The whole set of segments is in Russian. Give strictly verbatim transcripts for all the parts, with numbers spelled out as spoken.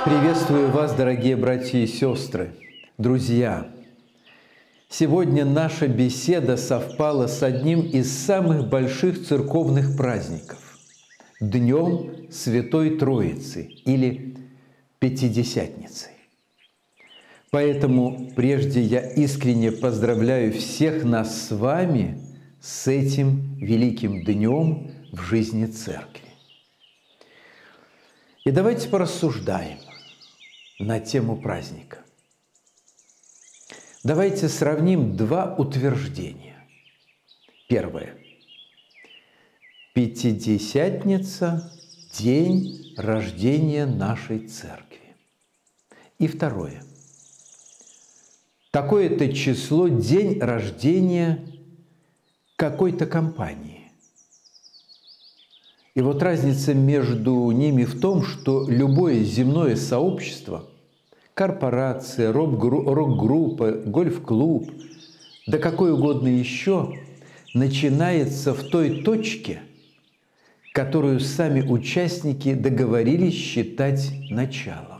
Приветствую вас, дорогие братья и сестры, друзья! Сегодня наша беседа совпала с одним из самых больших церковных праздников – Днем Святой Троицы или Пятидесятницей. Поэтому прежде я искренне поздравляю всех нас с вами с этим великим днем в жизни Церкви. И давайте порассуждаем на тему праздника. Давайте сравним два утверждения. Первое. Пятидесятница – день рождения нашей Церкви. И второе. Такое-то число – день рождения какой-то компании. И вот разница между ними в том, что любое земное сообщество – корпорация, рок-группа, гольф-клуб, да какой угодно еще, начинается в той точке, которую сами участники договорились считать началом.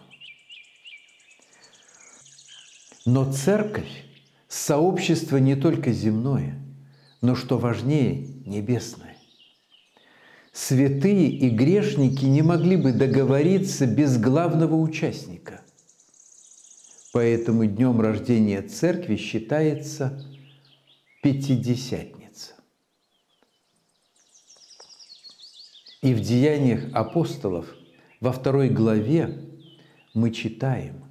Но церковь – сообщество не только земное, но, что важнее, небесное. Святые и грешники не могли бы договориться без главного участника. Поэтому днем рождения Церкви считается Пятидесятница. И в Деяниях апостолов во второй главе мы читаем: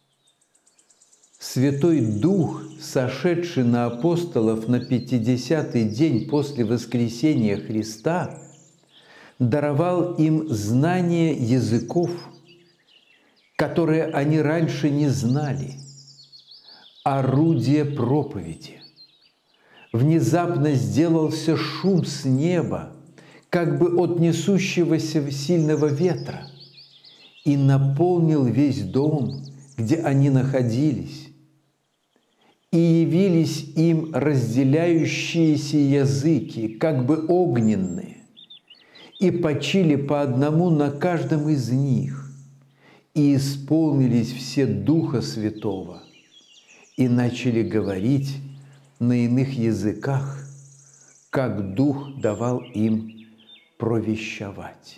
«Святой Дух, сошедший на апостолов на пятидесятый день после воскресения Христа, даровал им знание языков, которые они раньше не знали, орудие проповеди. Внезапно сделался шум с неба, как бы от несущегося сильного ветра, и наполнил весь дом, где они находились. И явились им разделяющиеся языки, как бы огненные, и почили по одному на каждом из них. И исполнились все Духа Святого, и начали говорить на иных языках, как Дух давал им провещевать».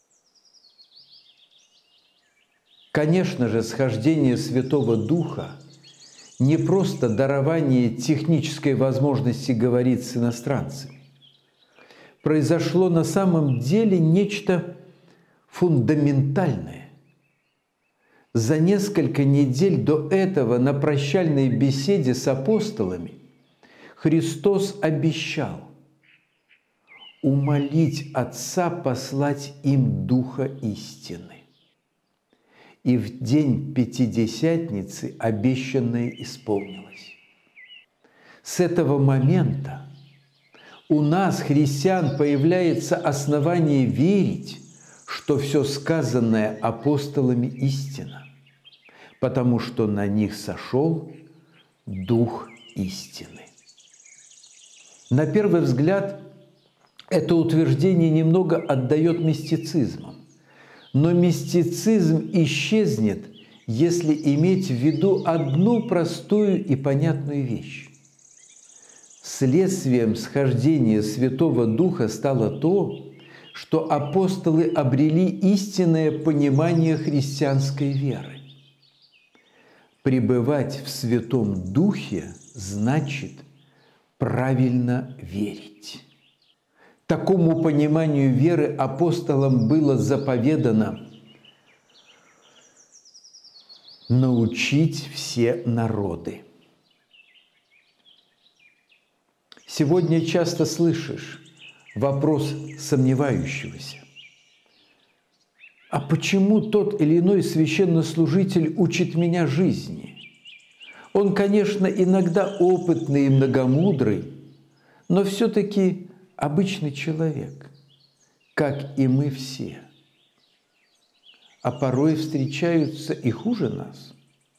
Конечно же, схождение Святого Духа не просто дарование технической возможности говорить с иностранцами. Произошло на самом деле нечто фундаментальное. За несколько недель до этого на прощальной беседе с апостолами Христос обещал умолить Отца послать им Духа истины. И в день Пятидесятницы обещанное исполнилось. С этого момента у нас, христиан, появляется основание верить, что все сказанное апостолами истина, потому что на них сошел Дух истины. На первый взгляд, это утверждение немного отдает мистицизмом, но мистицизм исчезнет, если иметь в виду одну простую и понятную вещь. Следствием схождения Святого Духа стало то, что апостолы обрели истинное понимание христианской веры. Пребывать в Святом Духе значит правильно верить. Такому пониманию веры апостолам было заповедано научить все народы. Сегодня часто слышишь вопрос сомневающегося: а почему тот или иной священнослужитель учит меня жизни? Он, конечно, иногда опытный и многомудрый, но все-таки обычный человек, как и мы все. А порой встречаются и хуже нас.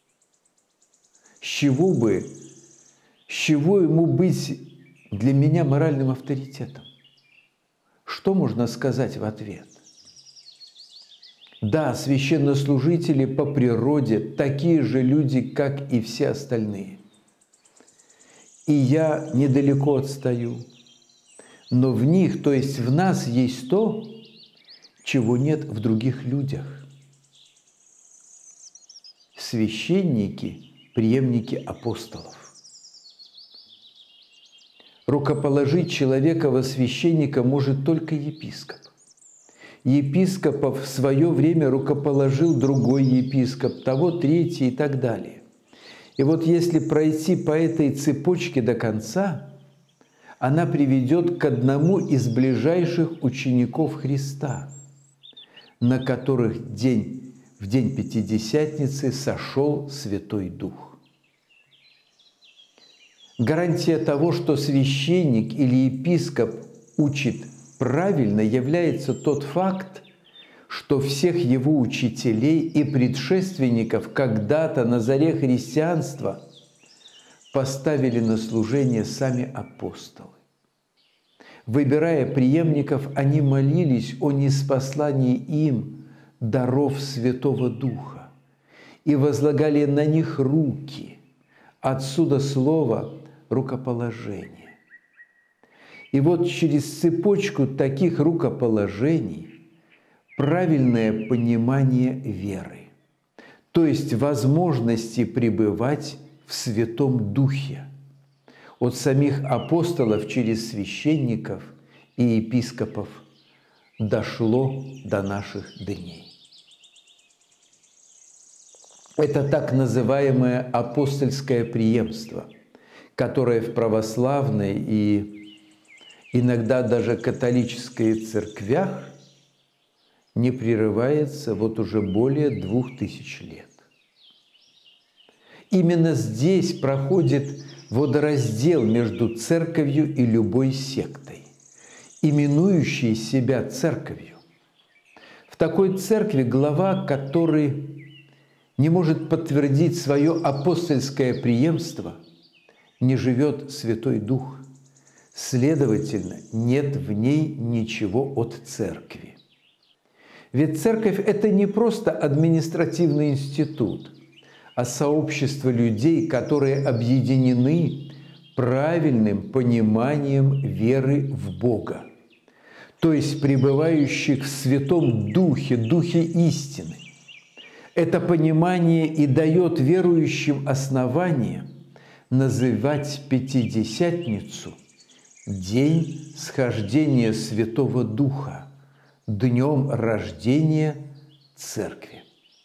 С чего бы, с чего ему быть для меня моральным авторитетом? Что можно сказать в ответ? Да, священнослужители по природе такие же люди, как и все остальные. И я недалеко отстаю. Но в них, то есть в нас, есть то, чего нет в других людях. Священники – преемники апостолов. Рукоположить человека во священника может только епископ. Епископов в свое время рукоположил другой епископ, того третий и так далее. И вот если пройти по этой цепочке до конца, она приведет к одному из ближайших учеников Христа, на которых день, в день Пятидесятницы сошел Святой Дух. Гарантия того, что священник или епископ учит правильно, является тот факт, что всех его учителей и предшественников когда-то на заре христианства поставили на служение сами апостолы. Выбирая преемников, они молились о ниспослании им даров Святого Духа и возлагали на них руки. Отсюда слово «рукоположение». И вот через цепочку таких рукоположений правильное понимание веры, то есть возможности пребывать в Святом Духе от самих апостолов через священников и епископов дошло до наших дней. Это так называемое апостольское преемство, которое в православной и иногда даже католической церквях не прерывается вот уже более двух тысяч лет. Именно здесь проходит водораздел между церковью и любой сектой, именующей себя церковью. В такой церкви глава, который не может подтвердить свое апостольское преемство, не живет Святой Дух. Следовательно, нет в ней ничего от церкви. Ведь церковь – это не просто административный институт, а сообщество людей, которые объединены правильным пониманием веры в Бога, то есть пребывающих в Святом Духе, Духе истины. Это понимание и дает верующим основание называть Пятидесятницу день схождения Святого Духа, днем рождения Церкви.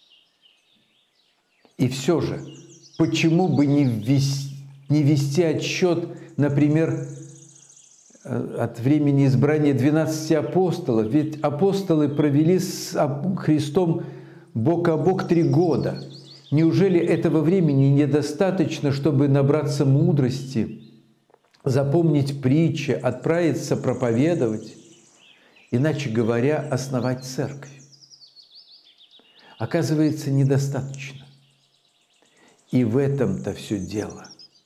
И все же, почему бы не ввести, не вести отсчет, например, от времени избрания двенадцати апостолов? Ведь апостолы провели с Христом бок о бок три года. Неужели этого времени недостаточно, чтобы набраться мудрости, запомнить притчи, отправиться проповедовать, иначе говоря, основать церковь? Оказывается, недостаточно. И в этом-то все дело.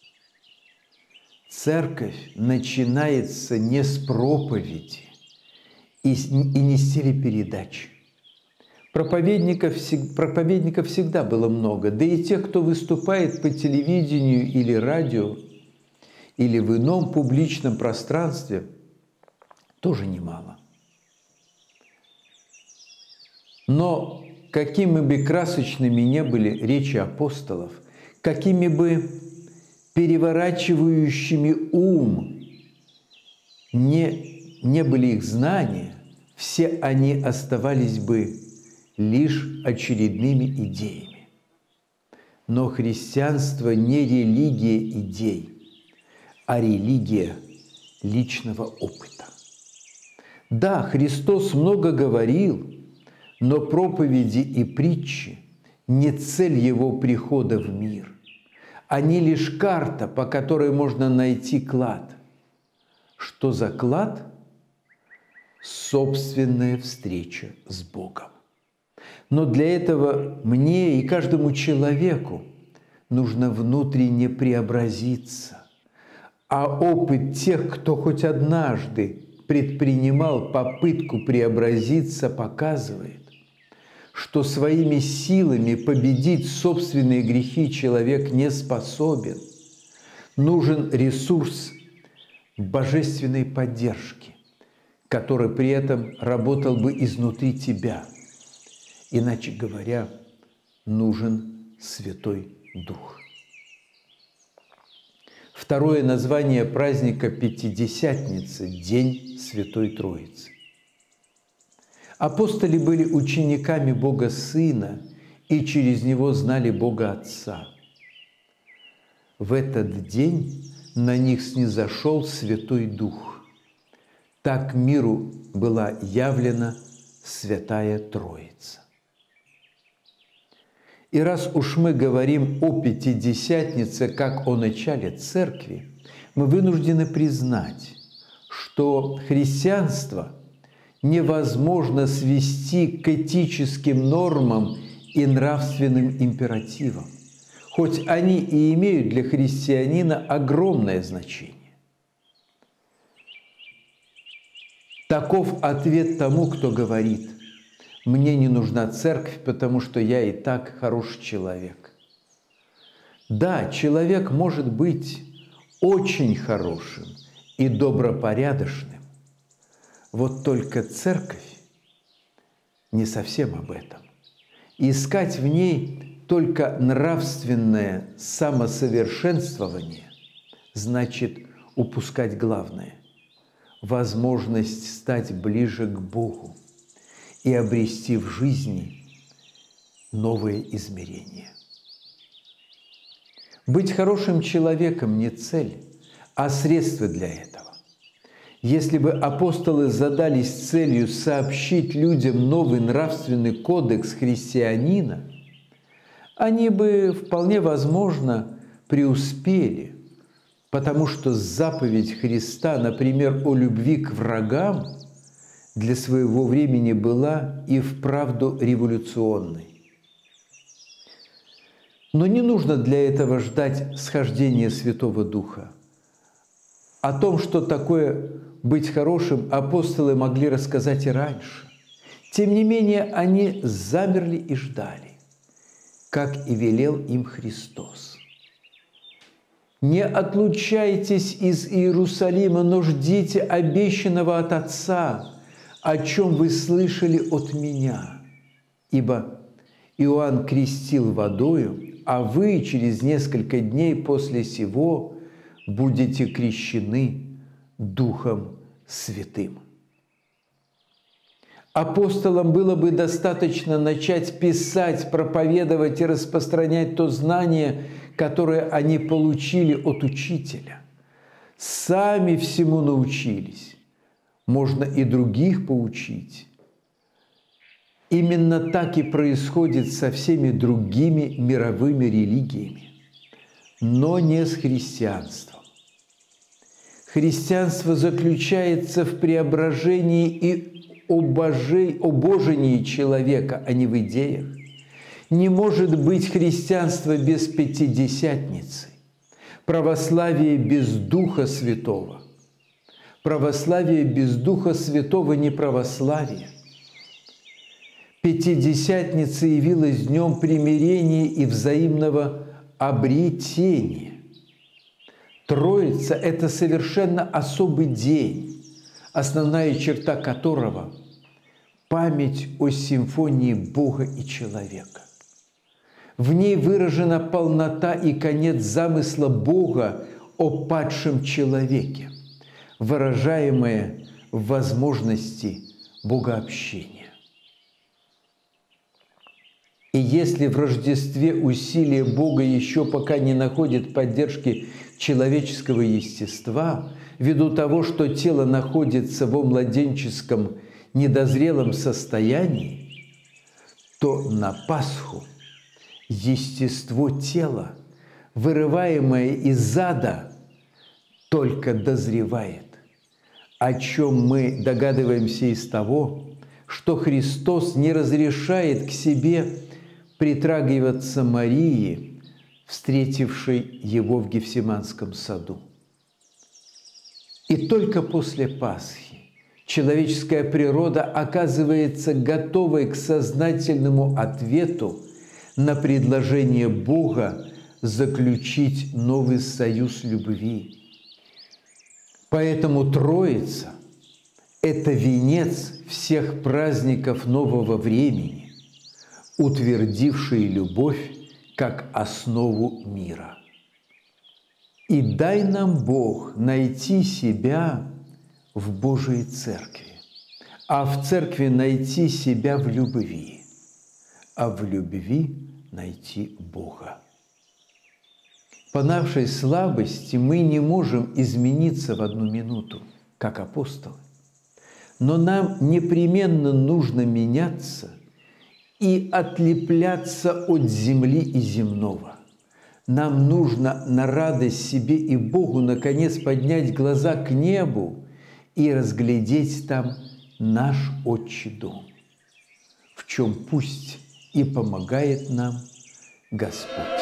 Церковь начинается не с проповеди и не с телепередач. Проповедников, проповедников всегда было много, да и тех, кто выступает по телевидению или радио, или в ином публичном пространстве, тоже немало. Но какими бы красочными ни были речи апостолов, какими бы переворачивающими ум не, не были их знания, все они оставались бы лишь очередными идеями. Но христианство не религия идей, а религия личного опыта. Да, Христос много говорил, но проповеди и притчи не цель Его прихода в мир. Они лишь карта, по которой можно найти клад. Что за клад? Собственная встреча с Богом. Но для этого мне и каждому человеку нужно внутренне преобразиться. А опыт тех, кто хоть однажды предпринимал попытку преобразиться, показывает, что своими силами победить собственные грехи человек не способен. Нужен ресурс божественной поддержки, который при этом работал бы изнутри тебя. Иначе говоря, нужен Святой Дух. Второе название праздника Пятидесятницы – День Святой Троицы. Апостоли были учениками Бога Сына и через Него знали Бога Отца. В этот день на них снизошел Святой Дух. Так миру была явлена Святая Троица. И раз уж мы говорим о Пятидесятнице как о начале Церкви, мы вынуждены признать, что христианство невозможно свести к этическим нормам и нравственным императивам, хоть они и имеют для христианина огромное значение. Таков ответ тому, кто говорит: «Мне не нужна церковь, потому что я и так хороший человек». Да, человек может быть очень хорошим и добропорядочным. Вот только церковь не совсем об этом. Искать в ней только нравственное самосовершенствование значит упускать главное – возможность стать ближе к Богу и обрести в жизни новые измерения. Быть хорошим человеком не цель, а средство для этого. Если бы апостолы задались целью сообщить людям новый нравственный кодекс христианина, они бы вполне возможно преуспели, потому что заповедь Христа, например, о любви к врагам, для своего времени была и вправду революционной. Но не нужно для этого ждать схождения Святого Духа. О том, что такое быть хорошим, апостолы могли рассказать и раньше. Тем не менее, они замерли и ждали, как и велел им Христос. «Не отлучайтесь из Иерусалима, но ждите обещанного от Отца, о чем вы слышали от Меня. Ибо Иоанн крестил водою, а вы через несколько дней после сего будете крещены Духом Святым». Апостолам было бы достаточно начать писать, проповедовать и распространять то знание, которое они получили от Учителя. Сами всему научились. Можно и других поучить. Именно так и происходит со всеми другими мировыми религиями, но не с христианством. Христианство заключается в преображении и обожении человека, а не в идеях. Не может быть христианства без Пятидесятницы, православие без Духа Святого. Православие без Духа Святого не православие. Пятидесятница явилась днем примирения и взаимного обретения. Троица – это совершенно особый день, основная черта которого – память о симфонии Бога и человека. В ней выражена полнота и конец замысла Бога о падшем человеке, выражаемое в возможности богообщения. И если в Рождестве усилия Бога еще пока не находят поддержки человеческого естества, ввиду того, что тело находится во младенческом недозрелом состоянии, то на Пасху естество тела, вырываемое из ада, только дозревает, о чем мы догадываемся из того, что Христос не разрешает к себе притрагиваться Марии, встретившей Его в Гефсиманском саду. И только после Пасхи человеческая природа оказывается готовой к сознательному ответу на предложение Бога заключить новый союз любви. Поэтому Троица – это венец всех праздников нового времени, утвердивший любовь как основу мира. И дай нам, Бог, найти себя в Божией Церкви, а в Церкви найти себя в любви, а в любви найти Бога. По нашей слабости мы не можем измениться в одну минуту, как апостолы. Но нам непременно нужно меняться и отлепляться от земли и земного. Нам нужно на радость себе и Богу наконец поднять глаза к небу и разглядеть там наш Отчий дом, в чем пусть и помогает нам Господь.